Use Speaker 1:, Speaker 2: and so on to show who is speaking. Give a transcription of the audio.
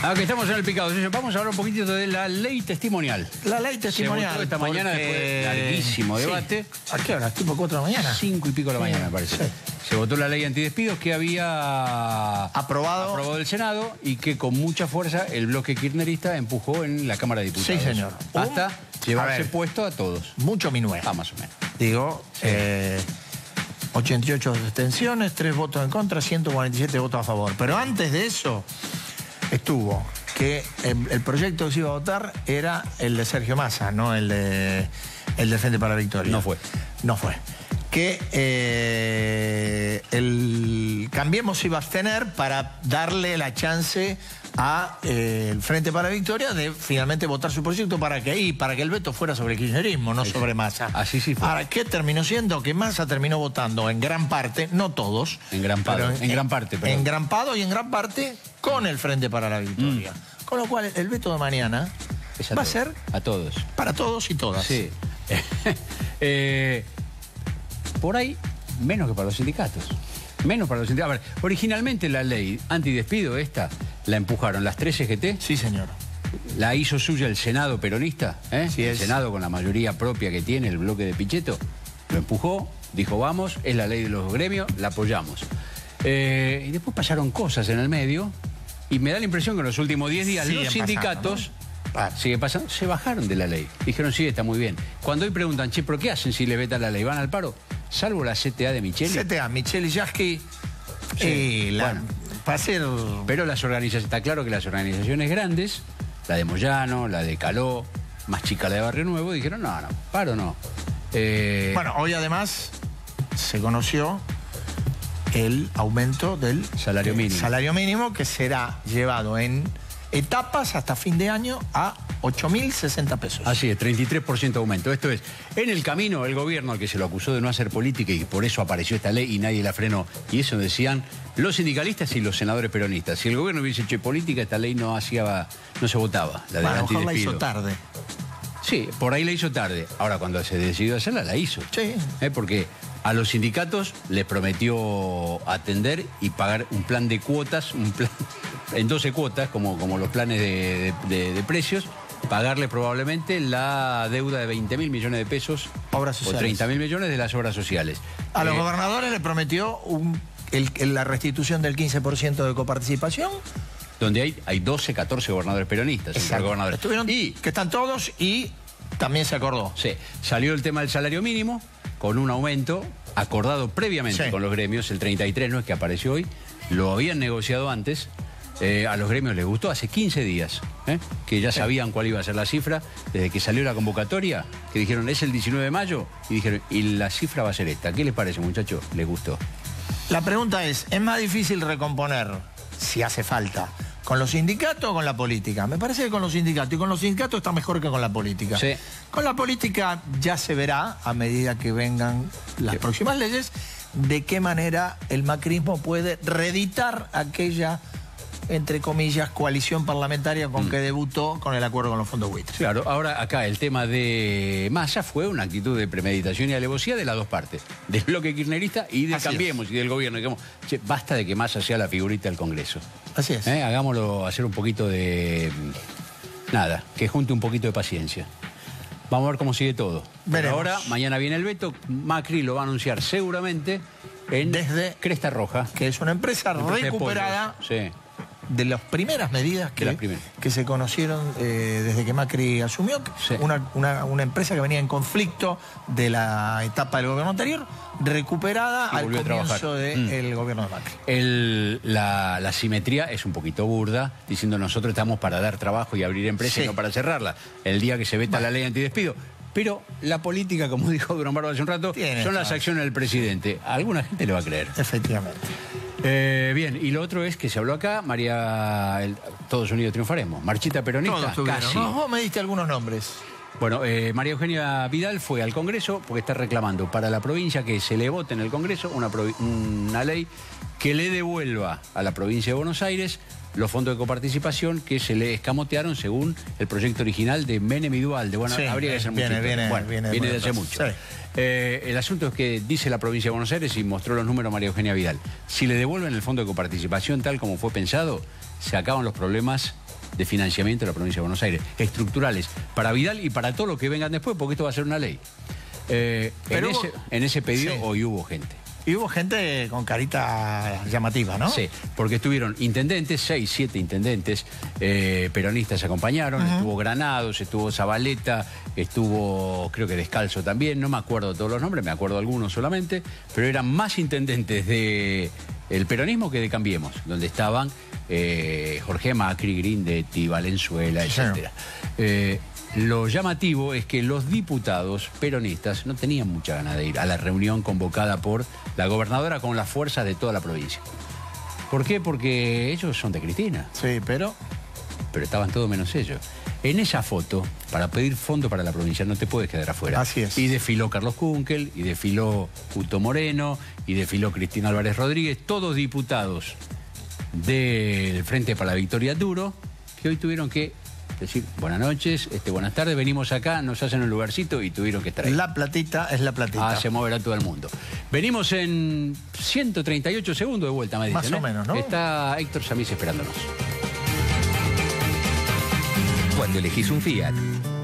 Speaker 1: Aquí estamos en el picado. Vamos a hablar un poquito de la ley testimonial.
Speaker 2: La ley testimonial.
Speaker 1: Se votó esta mañana después de larguísimo debate.
Speaker 2: ¿A qué hora? ¿Tipo 4 de la mañana?
Speaker 1: 5 y pico de la mañana, me parece.
Speaker 2: Sí.
Speaker 1: Se votó la ley antidespidos que había aprobado el Senado y que con mucha fuerza el bloque kirchnerista empujó en la Cámara de Diputados.
Speaker 2: Sí, señor.
Speaker 1: Hasta llevarse puesto a todos.
Speaker 2: Mucho minué.
Speaker 1: Más o menos.
Speaker 2: Digo,
Speaker 1: sí.
Speaker 2: 88 abstenciones, 3 votos en contra, 147 votos a favor. Pero antes de eso estuvo que el proyecto que se iba a votar era el de Sergio Massa, no el de Frente para la Victoria.
Speaker 1: No fue.
Speaker 2: No fue. Que el Cambiemos se iba a abstener para darle la chance a el Frente para la Victoria de finalmente votar su proyecto para que el veto fuera sobre el kirchnerismo, no sobre Massa.
Speaker 1: Así sí fue.
Speaker 2: Ahora, ¿qué terminó siendo? Que Massa terminó votando en gran parte, no todos.
Speaker 1: En gran parte, perdón.
Speaker 2: Engrampado y en gran parte con el Frente para la Victoria. Con lo cual, el veto de mañana va a ser...
Speaker 1: A todos.
Speaker 2: Para todos y todas.
Speaker 1: Sí. Por ahí, menos que para los sindicatos. Menos para los sindicatos. A ver, originalmente la ley antidespido esta la empujaron las 3 CGT.
Speaker 2: Sí, señor.
Speaker 1: La hizo suya el Senado peronista.
Speaker 2: Sí,
Speaker 1: el Senado con la mayoría propia que tiene, el bloque de Pichetto. Lo empujó, dijo vamos, es la ley de los gremios, la apoyamos. Y después pasaron cosas en el medio y me da la impresión que en los últimos 10 días los sindicatos... Sigue pasando, se bajaron de la ley. Dijeron, sí, está muy bien. Cuando hoy preguntan, che, ¿pero qué hacen si le vetan la ley? ¿Van al paro? Salvo la CTA de Micheli.
Speaker 2: CTA, Micheli Yasky. Sí, bueno. Para ser...
Speaker 1: Pero las organizaciones, está claro que las organizaciones grandes, la de Moyano, la de Caló, más chica la de Barrio Nuevo, dijeron, no, paro no.
Speaker 2: Bueno, hoy además se conoció el aumento del
Speaker 1: salario mínimo.
Speaker 2: Salario mínimo que será llevado en etapas hasta fin de año a 8.060 pesos.
Speaker 1: Así es, 33% de aumento. Esto es, en el camino el gobierno al que se lo acusó de no hacer política y por eso apareció esta ley y nadie la frenó. Y eso decían los sindicalistas y los senadores peronistas. Si el gobierno hubiese hecho política, esta ley no se votaba. La de
Speaker 2: a lo mejor la hizo tarde.
Speaker 1: Sí, por ahí la hizo tarde. Ahora, cuando se decidió hacerla, la hizo.
Speaker 2: Sí.
Speaker 1: Porque a los sindicatos les prometió atender y pagar un plan de cuotas, en 12 cuotas, como los planes de precios, pagarle probablemente la deuda de 20.000 millones de pesos
Speaker 2: obras sociales.
Speaker 1: O 30.000 millones de las obras sociales.
Speaker 2: A los gobernadores les prometió la restitución del 15% de coparticipación.
Speaker 1: Donde hay 12, 14 gobernadores peronistas. Gobernadores.
Speaker 2: Que están todos y también se acordó.
Speaker 1: Sí, salió el tema del salario mínimo con un aumento acordado previamente con los gremios. El 33 no es que apareció hoy, lo habían negociado antes. A los gremios les gustó hace 15 días, que ya sabían cuál iba a ser la cifra, desde que salió la convocatoria, que dijeron es el 19 de mayo, y dijeron, y la cifra va a ser esta. ¿Qué les parece, muchachos? ¿Les gustó?
Speaker 2: La pregunta es más difícil recomponer, si hace falta, con los sindicatos o con la política? Me parece que con los sindicatos, y con los sindicatos está mejor que con la política.
Speaker 1: Sí.
Speaker 2: Con la política ya se verá, a medida que vengan las próximas leyes, de qué manera el macrismo puede reeditar aquella, entre comillas, coalición parlamentaria con que debutó con el acuerdo con los fondos buitres.
Speaker 1: Claro, ahora acá el tema de Massa fue una actitud de premeditación y alevosía de las dos partes, del bloque kirchnerista y de Cambiemos y del gobierno. Digamos, che, basta de que Massa sea la figurita del Congreso.
Speaker 2: Así es.
Speaker 1: Hagámoslo hacer un poquito de... Nada, que junte un poquito de paciencia. Vamos a ver cómo sigue todo. Pero ahora, mañana viene el veto, Macri lo va a anunciar seguramente desde Cresta Roja.
Speaker 2: Que es una empresa recuperada. De las primeras medidas que se conocieron desde que Macri asumió, una empresa que venía en conflicto de la etapa del gobierno anterior, recuperada al comienzo del gobierno de Macri.
Speaker 1: La simetría es un poquito burda, diciendo nosotros estamos para dar trabajo y abrir empresas y no para cerrarla. El día que se veta la ley antidespido. Pero la política, como dijo Durán Barba hace un rato, son las acciones del presidente. A alguna gente le va a creer.
Speaker 2: Efectivamente.
Speaker 1: Bien, y lo otro es que se habló acá, María, todos unidos triunfaremos. Marchita peronista,
Speaker 2: casi. Vos me diste algunos nombres.
Speaker 1: Bueno, María Eugenia Vidal fue al Congreso porque está reclamando para la provincia que se le vote en el Congreso una ley que le devuelva a la provincia de Buenos Aires los fondos de coparticipación que se le escamotearon según el proyecto original de Menem y Duhalde. Bueno, sí, habría que hacer mucho. Viene de hace mucho. Sí. El asunto es que dice la provincia de Buenos Aires y mostró los números María Eugenia Vidal. Si le devuelven el fondo de coparticipación tal como fue pensado, se acaban los problemas de financiamiento de la provincia de Buenos Aires, estructurales, para Vidal y para todo lo que vengan después, porque esto va a ser una ley. En ese pedido hoy hubo gente.
Speaker 2: Y hubo gente con carita llamativa, ¿no?
Speaker 1: Sí, porque estuvieron intendentes, 6, 7 intendentes peronistas acompañaron, estuvo Granados, estuvo Zabaleta, estuvo, creo que Descalzo también, no me acuerdo todos los nombres, me acuerdo algunos solamente, pero eran más intendentes del peronismo que de Cambiemos, donde estaban Jorge Macri, Grindetti, Valenzuela, etc. Lo llamativo es que los diputados peronistas no tenían mucha ganas de ir a la reunión convocada por la gobernadora con las fuerzas de toda la provincia. ¿Por qué? Porque ellos son de Cristina.
Speaker 2: Sí, pero
Speaker 1: estaban todos menos ellos. En esa foto, para pedir fondo para la provincia, no te puedes quedar afuera.
Speaker 2: Así es.
Speaker 1: Y desfiló Carlos Kunkel, y desfiló Uto Moreno, y desfiló Cristina Álvarez Rodríguez, todos diputados del Frente para la Victoria Duro, que hoy tuvieron que decir, buenas noches, buenas tardes, venimos acá, nos hacen un lugarcito y tuvieron que estar ahí.
Speaker 2: La platita es la platita.
Speaker 1: Se moverá todo el mundo. Venimos en 138 segundos de vuelta, me dicen.
Speaker 2: Más o menos, ¿no?
Speaker 1: Está Héctor Samis esperándonos.
Speaker 3: Cuando elegís un Fiat,